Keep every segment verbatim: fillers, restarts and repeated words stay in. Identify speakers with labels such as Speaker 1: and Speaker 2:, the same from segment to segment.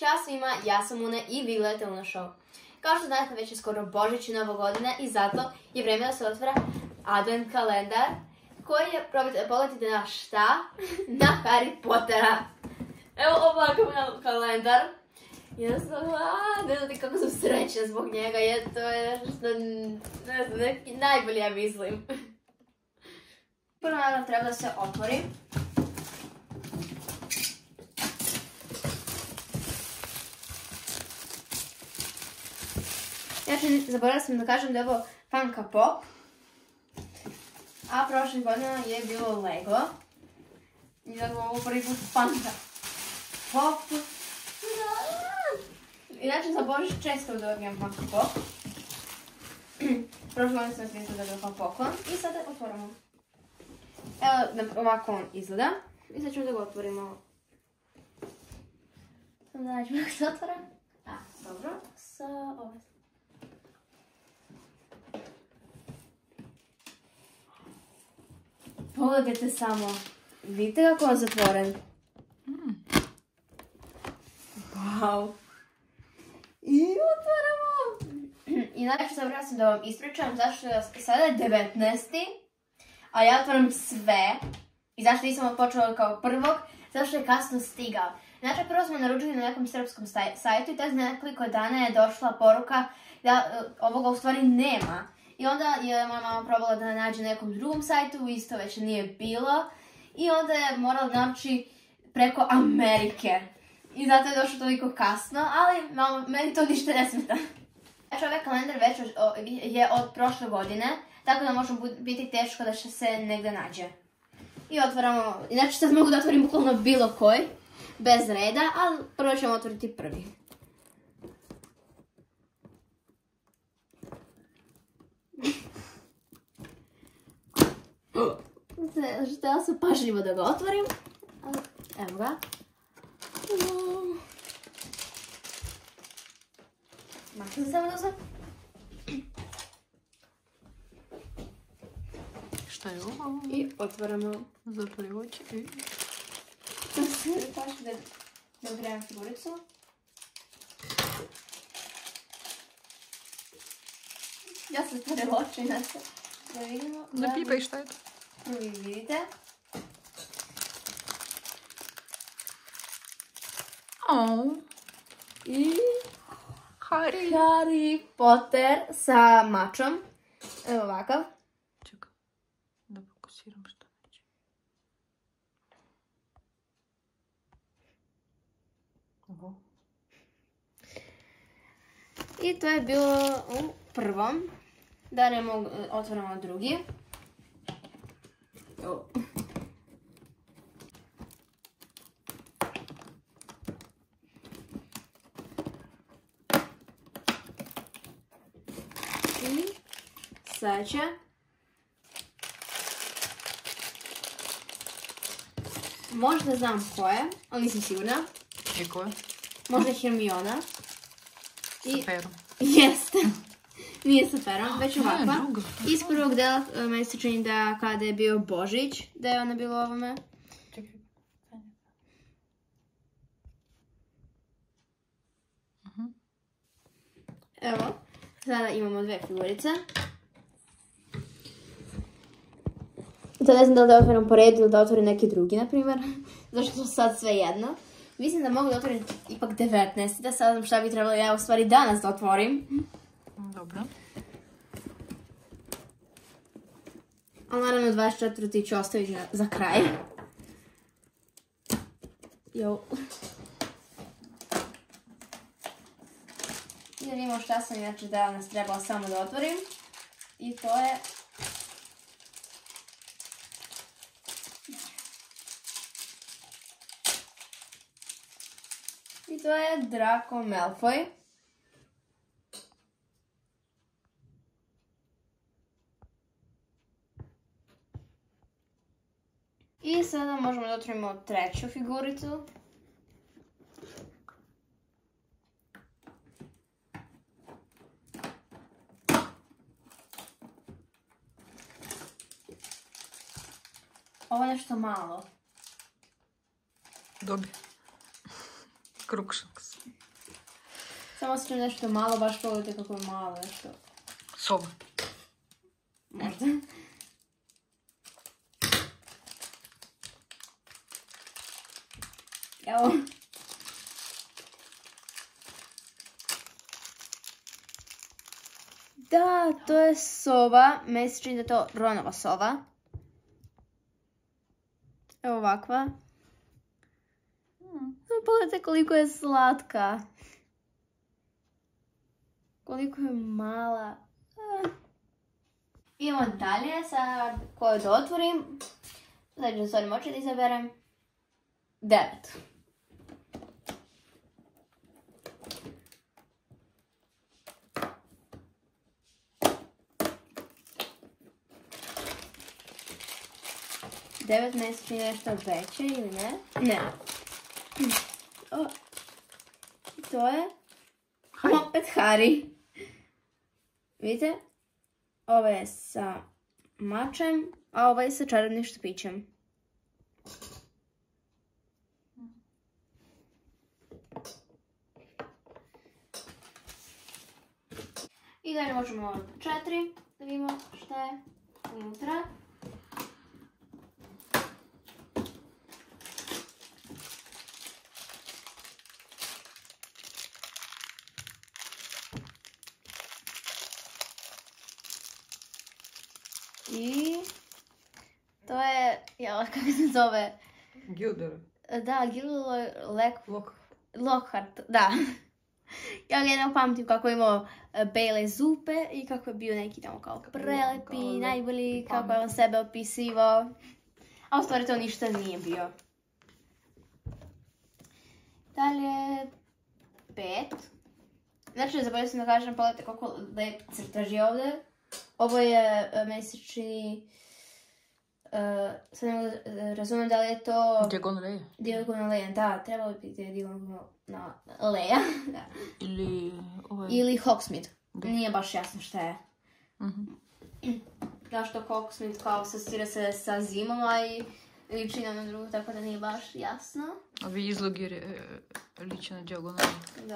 Speaker 1: Ćao svima, ja sam Una i vi gledate Una Show. Kao što znate, već je skoro Božić i Nova godina i zato je vreme da se otvara advent kalendar koji je, probajte, pogledajte na šta? Na Harry Pottera. Evo ovakav kalendar. Ja sam, aaa, ne znate kako sam srećna zbog njega, jer to je nešto što, ne znam, neki najbolje ja mislim. Prvo naravno treba da se otvori. Znači, zaboravila sam da kažem da je ovo Funko Pop, a prošle godine je bilo Lego. I da je ovo prvi put Funko Pop. Inače, za Božić često dobijem Funko Pop. Prošle godine sam smislila da je bilo poklon i sada otvorimo. Evo, ovako on izgleda. I sad ćemo da ga otvorimo. Samo da nađemo kako se otvara. A, dobro. Sa ove. Pogledajte samo. Vidite kako je zatvoren. Mm. Wow. I otvaramo. I znači sam ja sam da vam ispričam zašto je sada je devetnaesti. A ja otvaram sve. I zašto nisam počela kao prvog? Zašto je kasno stigao. Znači prvo smo naručili na nekom srpskom sajtu i tek za nekoliko dana je došla poruka da ovoga u stvari nema. I onda je moja mama probala da nađe na nekom drugom sajtu, isto već nije bilo. I onda je morala naći preko Amerike. I zato je došlo toliko kasno, ali mama, meni to ništa ne smeta. Znači ovaj kalendar već je od prošle godine, tako da može biti teško da će se negdje nađe. I otvaramo, znači sad mogu da otvorim bukvalno bilo koji, bez reda, ali prvo ćemo otvoriti prvi. Htjela sam pažljivo da ga otvorim, ali evo ga. Makne se samo da sam.
Speaker 2: Šta je ovo?
Speaker 1: I otvaramo.
Speaker 2: Zatvori oči i...
Speaker 1: Da se paši da ogrejem figuricu. Ja sam zatvorila oči, inače. Da vidimo.
Speaker 2: Ne pipaj, šta je to?
Speaker 1: Prvi vidite.
Speaker 2: Oh.
Speaker 1: I...
Speaker 2: Harry.
Speaker 1: Harry Potter sa mačom. Evo ovakav.
Speaker 2: Čekaj, da fokusiram što neće. Ovo.
Speaker 1: I to je bilo u prvom. Da ne mogu, otvorimo drugi. Oh. I sad će možda znam ko je, ali nisam sigurna.
Speaker 2: I ko je?
Speaker 1: Možda Hermiona.
Speaker 2: Sa perom.
Speaker 1: Jeste. Nije sa perom, već ovakva.
Speaker 2: Ne, druga.
Speaker 1: Iz prvog dela meni se čini da kada je bio Božić, da je ona bila ovome.
Speaker 2: Čekaj. Uh-huh.
Speaker 1: Evo, sada imamo dve figurice. Sad ne znam da li da otvorim po redu ili da otvorim neki drugi, na primjer. Zašto su sad sve jedno. Mislim da mogu da otvorim ipak devetnaest. Da sad znam šta bi trebalo ja u stvari danas da otvorim.
Speaker 2: Dobro.
Speaker 1: Ali naravno dvadeset četvrti ću ostaviti za kraj. Jo. I da vidimo šta sam inače danas trebala samo da otvorim. I to je... I to je Draco Malfoy. I sada možemo da otvorimo treću figuricu. Ovo je nešto malo.
Speaker 2: Dobi. Crookshanks.
Speaker 1: Samo osjećam nešto malo, baš pogledajte kako je malo nešto.
Speaker 2: Sova.
Speaker 1: Možda. Evo. Da, to je sova. Meni se čini da je to Ronova sova. Evo ovakva. Hmm. Pogledajte koliko je slatka. Koliko je mala. Ah. Idemo dalje, sad koju da otvorim. Znači da stvarno moći da izaberem. Devet. Devet mjeseci je nešto veće ili ne? Ne. O, to je opet Harry. Vidite? Ovo je sa mačem, a ovo je sa čarobnim štapićem. I dalje možemo četiri da vidimo šta je unutra. I to je, ja, kako se zove?
Speaker 2: Gilder.
Speaker 1: Da, Gilder
Speaker 2: Lockhart.
Speaker 1: Lockhart, da. Ja ga jednom pamtim kako je imao bele zupe i kako je bio neki tamo kao prelepi, najbolji, kako je on sebe opisivao. A u stvari to ništa nije bio. Dalje, pet. Znači, zaboravim sam da kažem, pogledajte koliko lep crtaž je ovdje. Ovo je, meni se čini, uh, sad ne mogu da razumijem da li je to...
Speaker 2: Diagonaleja.
Speaker 1: Diagonaleja, da, trebalo bi biti Diagonaleja. Da.
Speaker 2: Ili... Ovaj...
Speaker 1: Ili Hogsmeade.
Speaker 2: Da.
Speaker 1: Nije baš jasno šta je.
Speaker 2: Uh-huh.
Speaker 1: Zašto Hogsmeade kao asocira se sa zimom, a i liči na drugu, tako da nije baš jasno.
Speaker 2: A vi izlog je liči na Diagonaleju.
Speaker 1: Da.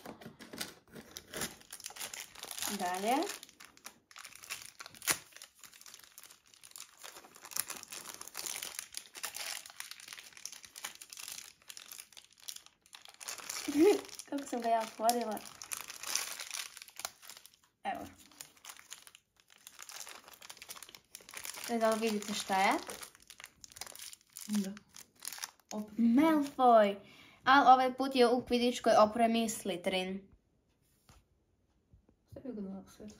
Speaker 1: Dalje. Kako sam ga ja otvorila. Evo. Ne da li vidite šta je?
Speaker 2: Da. Opet.
Speaker 1: Malfoy! Ali ovaj put je u kvidičkoj opremi Slytherin.
Speaker 2: Stavi ga na svetlo.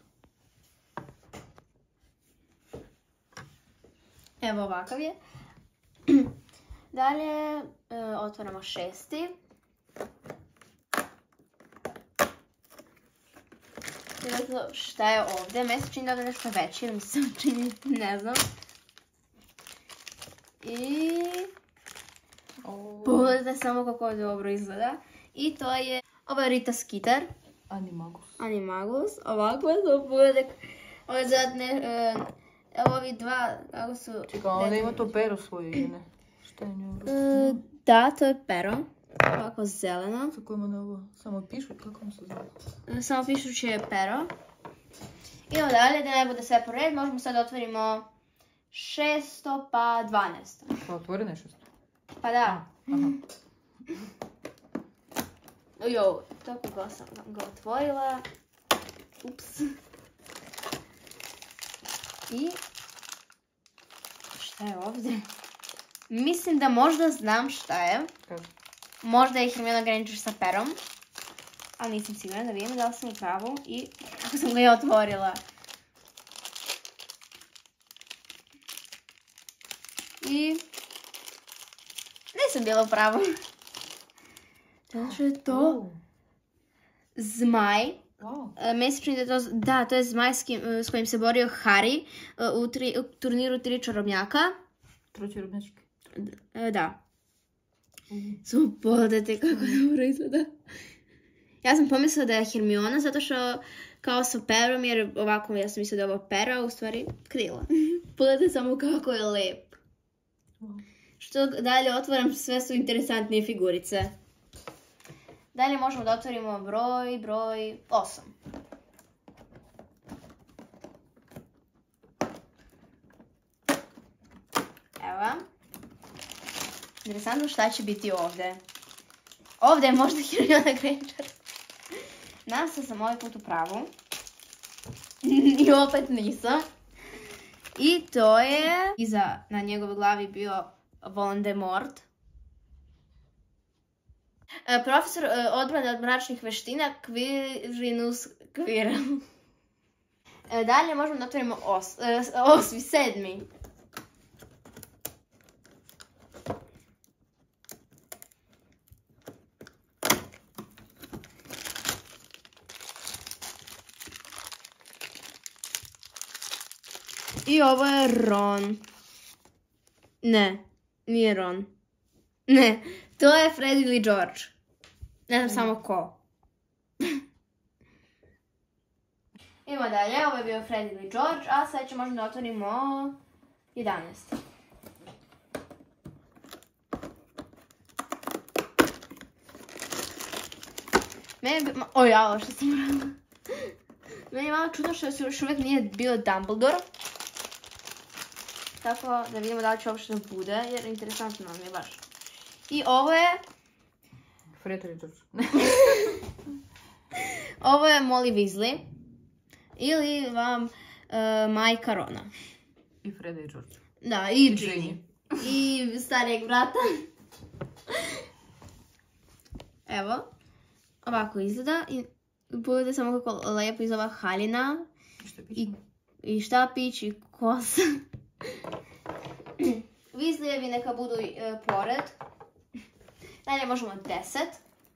Speaker 1: Evo ovakav je. Dalje uh, otvaramo šesti. Šta je ovdje? Meni se čini da je nešto veće, ili mi se čini, ne znam. I...
Speaker 2: Oh.
Speaker 1: Pogledajte samo kako je dobro izgleda. I to je... Ovo je Rita Skeeter.
Speaker 2: Animagus.
Speaker 1: Animagus. Ovako je to pogledaj. Ove zadne... Uh, evo ovi dva, kako su...
Speaker 2: Čekaj, ona ima to pero svoje ili ne? Šta je nju?
Speaker 1: Uh, da, to je pero. Ovako zeleno.
Speaker 2: Tako ima na ovo. Samo pišu, kako mu se zove?
Speaker 1: Samo pišući je pero. Idemo dalje, da ne bude sve po red, možemo sad otvorimo šesto pa dvanaesto.
Speaker 2: Pa otvori nešto.
Speaker 1: Pa da.
Speaker 2: Aha.
Speaker 1: Jo, tako ga sam ga otvorila. Ups. I... Šta je ovdje? Mislim da možda znam šta je.
Speaker 2: Kako?
Speaker 1: Možda je Hermiona Granger sa perom. Ali nisam sigurna, da vidim da li sam u pravu. I kako sam ga je otvorila. I... Nisam bila u pravu. Znači je to... Zmaj.
Speaker 2: Wow.
Speaker 1: Meni se čini da je to... Da, to je zmaj s, kim, s kojim se borio Harry u, tri, u turniru tri čarobnjaka.
Speaker 2: Tri čarobnjačke.
Speaker 1: Da. Samo pogledajte kako dobro izgleda. Ja sam pomislila da je Hermiona zato što kao sa perom, jer ovako ja sam mislila da je ovo pera, a u stvari krila. Pogledajte samo kako je lep. Što dalje otvaram, sve su interesantnije figurice. Dalje možemo da otvorimo broj, broj osam. Evo vam. Interesantno šta će biti ovdje. Ovdje je možda Hermiona Granger. Nadam se da sam ovaj put u pravu. I opet nisam. I to je... Iza na njegovoj glavi bio Voldemort. E, profesor e, odbrane od mračnih veština Quirinus Quirrell. E, dalje možemo da otvorimo os, e, osmi, sedmi. I ovo je Ron. Ne, nije Ron. Ne, to je Fred ili George. Ne znam samo ko. Idemo dalje, ovo je bio Fred ili George, a sad će možda da otvorimo jedanaest. Meni je... O ja, ovo što sam radila. Meni je malo čudno što još uvijek nije bio Dumbledore. Tako da vidimo da li će uopšte da bude, jer interesantno nam je baš. I ovo je...
Speaker 2: Fred ili George.
Speaker 1: Ovo je Molly Weasley. Ili vam uh, majka Rona.
Speaker 2: I Fred i George.
Speaker 1: Da, i Ginny. I starijeg brata. Evo. Ovako izgleda. I pogledajte samo kako lepo iz ova haljina. I, i štapić i kosa. Weasleyevi neka budu uh, pored. Dalje možemo deset.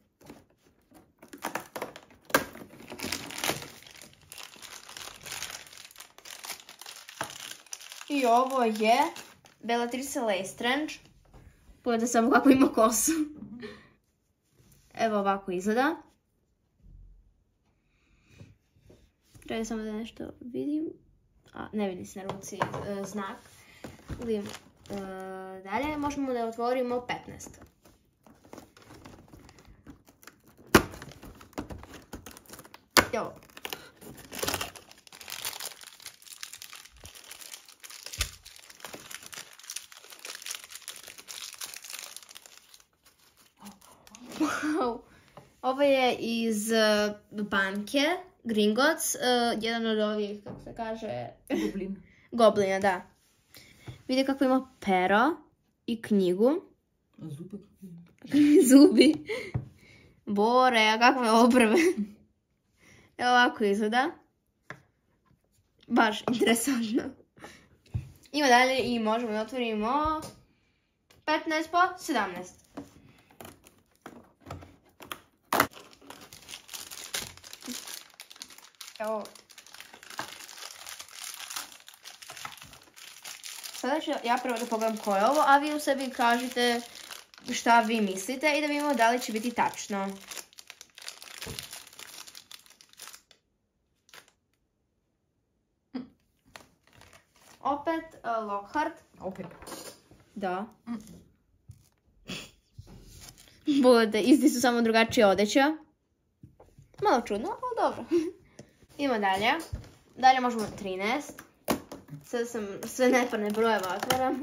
Speaker 1: I ovo je Bellatrix Lestrange. Pogledajte samo kako ima kosu. Evo ovako izgleda. Treba samo da nešto vidim. A, ne vidi se na ruci e, znak. Vidim. E, dalje možemo da otvorimo petnaest. Evo. Wow. Ovo je iz uh, banke Gringotts, uh, jedan od ovih, kako se kaže...
Speaker 2: Goblin.
Speaker 1: Goblina, da. Vidite kako ima pero i knjigu.
Speaker 2: A zubi?
Speaker 1: Zubi. Bore, a kakve obrve. Evo ovako izgleda. Baš interesantno. Ima dalje i možemo da otvorimo petnaest po sedamnaest. Evo. Sada ću ja prvo da pogledam ko je ovo, a vi u sebi kažete šta vi mislite i da vidimo da li će biti tačno. Opet uh, Lockhart.
Speaker 2: Opet.
Speaker 1: Da. Bude, isti su samo drugačije odeća. Malo čudno, ali dobro. Idemo dalje. Dalje možemo trinaest. Sada sam sve neparne brojeve otvaram.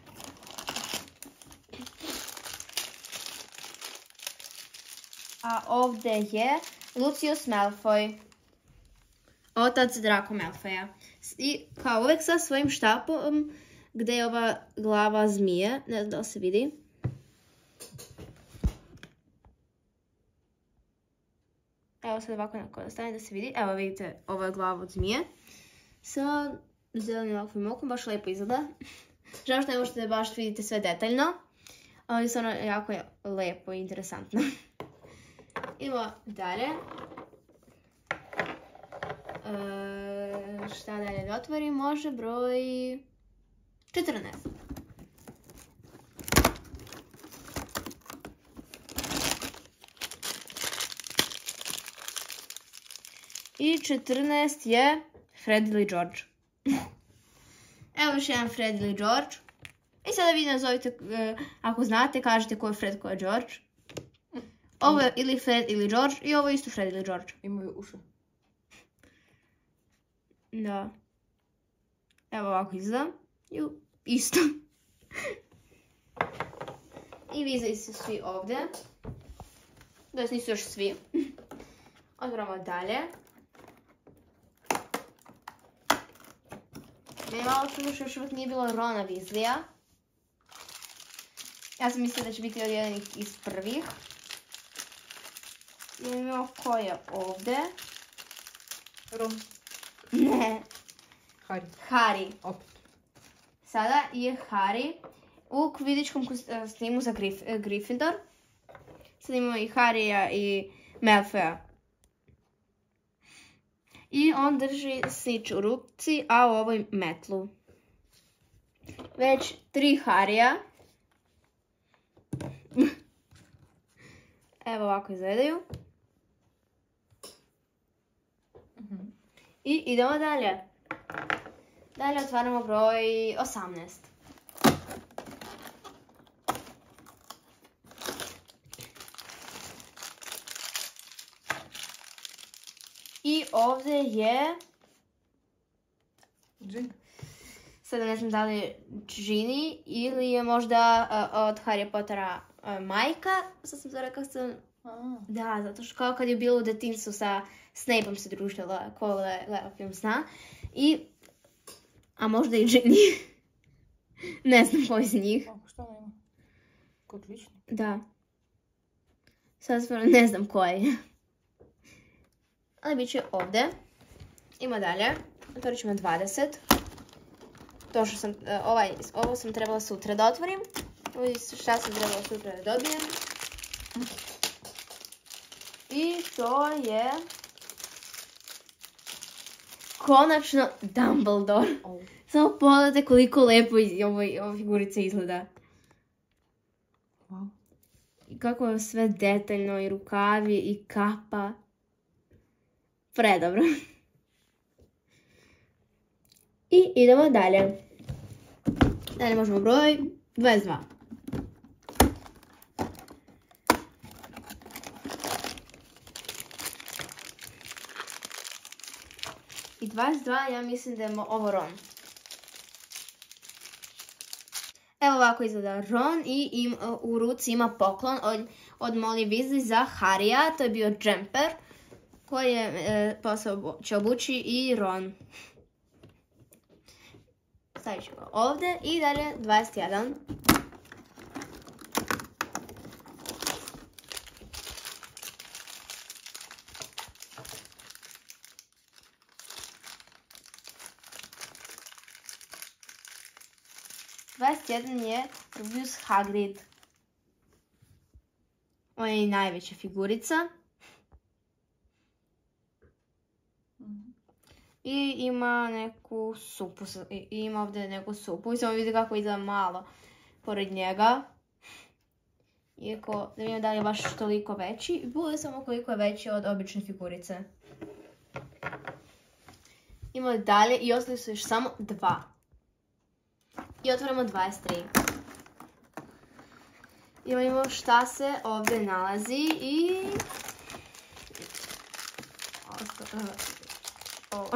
Speaker 1: A ovdje je Lucius Malfoy. Otac Draco Malfoya. I kao uvijek sa svojim štapom gdje je ova glava zmije. Ne znam da li se vidi. Evo sad ovako na stane da se vidi. Evo vidite, ovo je glava od zmije. Sa zelenim ovakvim okom, baš lijepo izgleda. Žao što ne možete da baš vidite sve detaljno. Ali stvarno jako je lijepo i interesantno. Idemo dalje. E, šta dalje da otvorim? Može broj četrnaest. I četrnaest je Fred ili George. Evo još jedan Fred ili George. I sada vi nazovite, ako znate, kažete ko je Fred, ko je George. Ovo je ili Fred ili George i ovo je isto Fred ili George.
Speaker 2: Imaju uši.
Speaker 1: Da. Evo ovako izgleda. Ju, isto. I vize su svi ovdje. To jest nisu još svi. Otvoramo dalje. Meni malo što još još uvijek nije bilo Rona Weasleya. Ja sam mislila da će biti od jedan iz prvih. I imamo ko je ovdje.
Speaker 2: Ron.
Speaker 1: Ne.
Speaker 2: Harry.
Speaker 1: Harry.
Speaker 2: Opet.
Speaker 1: Sada je Harry u kvidičkom kostimu za Grif Gryffindor. Sad imamo i Harrya i Malfoya. I on drži snitch u ruci, a u ovoj metlu. Već tri Harrya. Evo ovako izgledaju.
Speaker 2: Mhm.
Speaker 1: I idemo dalje. Dalje otvaramo broj osamnaest. I ovdje je...
Speaker 2: Ginny.
Speaker 1: Sada ne znam da li je Ginny ili je možda uh, od Harry Pottera uh, majka. Sad sam to rekao sam...
Speaker 2: A.
Speaker 1: Da, zato što kao kad je bilo u detinjstvu sa Snapeom se družila, ko gleda film zna. I... A možda i Ginny. Ne znam ko iz njih.
Speaker 2: A, šta ona ima? Kod lični?
Speaker 1: Da. Sad stvarno ne znam ko je. Ali bit će ovdje. Ima dalje. Otvorit ćemo dvadeset. To što sam, ovaj, ovo sam trebala sutra da otvorim. Ovo šta sam trebala sutra da dobijem. I to je... Konačno Dumbledore.
Speaker 2: Oh.
Speaker 1: Samo pogledajte koliko lepo ova figurica izgleda.
Speaker 2: Wow.
Speaker 1: I kako je sve detaljno, i rukavi, i kapa. Predobro. I idemo dalje. Dalje možemo broj dvadeset dva. I dvadeset dva, ja mislim da je ovo Ron. Evo ovako izgleda Ron i im, u ruci ima poklon od, od Molly Weasley za Harrya. To je bio džemper koji je e, posao će obući i Ron. Stavit ću ga ovdje i dalje dvadeset jedan. dvadeset jedan je Rubius Hagrid. On je i najveća figurica.
Speaker 2: Mm-hmm.
Speaker 1: I ima neku supu. I ima ovdje neku supu. I samo vidi kako izgleda malo pored njega. Iako, da vidim da li je baš toliko veći. Bude samo koliko je veći od obične figurice. Imamo dalje i ostali su još samo dva. I otvorimo dvadeset tri. Imamo šta se ovdje nalazi i... O.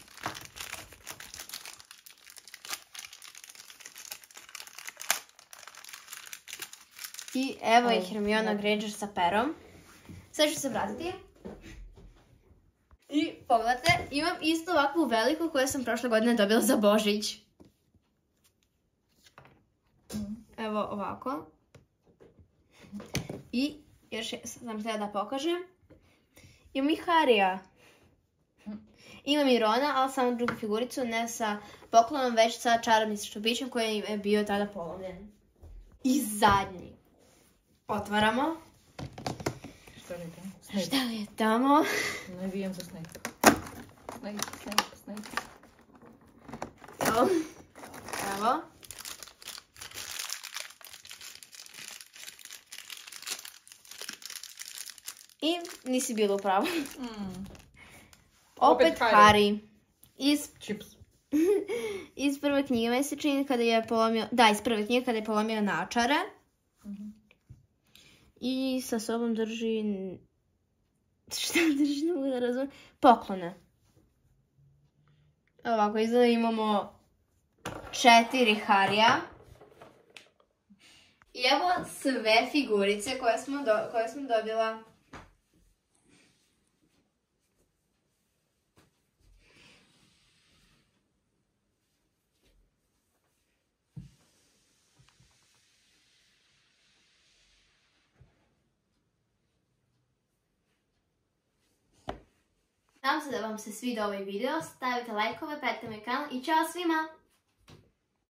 Speaker 1: I evo je Hermiona Granger sa perom. Sad ću se vratiti. I pogledajte, imam isto ovakvu veliku koju sam prošle godine dobila za Božić. Evo ovako. I još sam htjela da pokažem. Imam i Harrya. Imam i Rona, ali samo drugu figuricu, ne sa poklonom, već sa čarobnim štapićem koji je bio tada polomljen. I zadnji. Otvaramo.
Speaker 2: Šta li je tamo? Snape.
Speaker 1: Šta li je tamo?
Speaker 2: Navijam za Snape. Snape, Snape, Snape.
Speaker 1: Evo. Evo. I nisi bila u pravu.
Speaker 2: Mm.
Speaker 1: Opet,
Speaker 2: Opet Harry.
Speaker 1: Harry. Iz,
Speaker 2: Chips.
Speaker 1: iz prve knjige me se čini kada je polomio... Da, iz prve knjige kada je polomio naočare.
Speaker 2: Mm-hmm.
Speaker 1: I sa sobom drži... Šta drži, ne mogu da razumijem? Poklone. Ovako, izgleda imamo četiri Harija. I evo sve figurice koje smo, do, koje smo dobila. Nadam se da vam se svidio ovaj video, stavite lajkove, pretite moj kanal i čao svima!